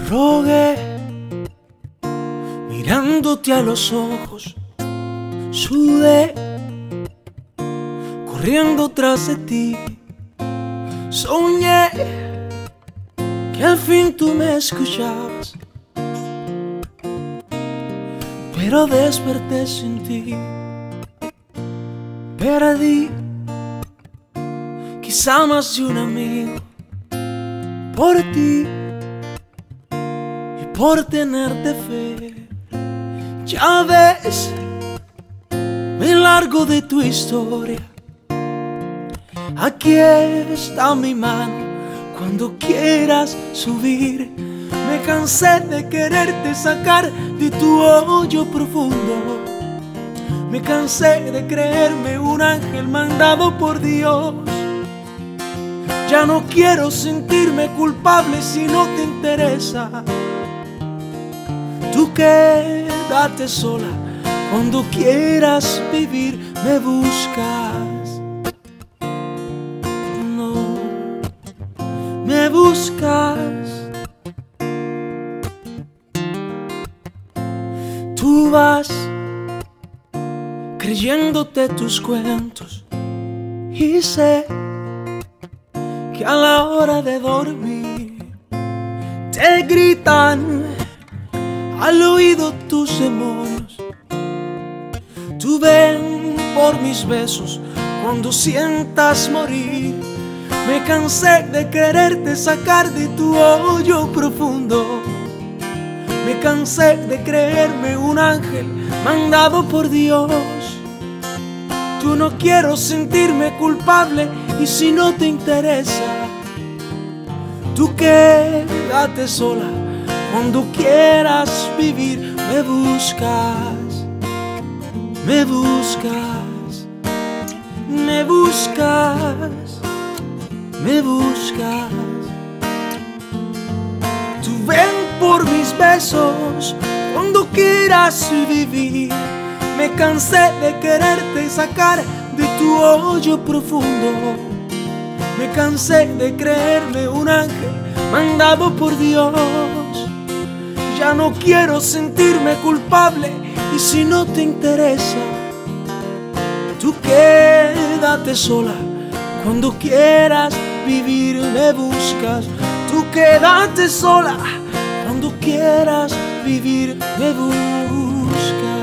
rogué, mirándote a los ojos, sudé, corriendo tras de ti. Soñé que al fin tú me escuchabas, pero desperté sin ti. Perdí quizá más de un amigo por ti y por tenerte fe. Ya ves, me largo de tu historia. Aquí está mi mano cuando quieras subir. Me cansé de quererte sacar de tu hoyo profundo. Me cansé de creerme un ángel mandado por Dios. Ya no quiero sentirme culpable si no te interesa. Tú quédate sola cuando quieras vivir. Me buscas, no, me buscas. Tú vas creyéndote tus cuentos y sé que a la hora de dormir te gritan al oído tus demonios. Tú ven por mis besos cuando sientas morir. Me cansé de quererte sacar de tu hoyo profundo. Me cansé de creerme un ángel mandado por Dios. Tú no quiero sentirme culpable y si no te interesa, tú quédate sola cuando quieras vivir. Me buscas, me buscas, me buscas, me buscas. Tú ven por mis besos cuando quieras vivir. Me cansé de quererte sacar de tu hoyo profundo. Me cansé de creerme un ángel mandado por Dios. Ya no quiero sentirme culpable y si no te interesa, tú quédate sola cuando quieras vivir. Me buscas, tú quédate sola cuando quieras vivir. Me buscas.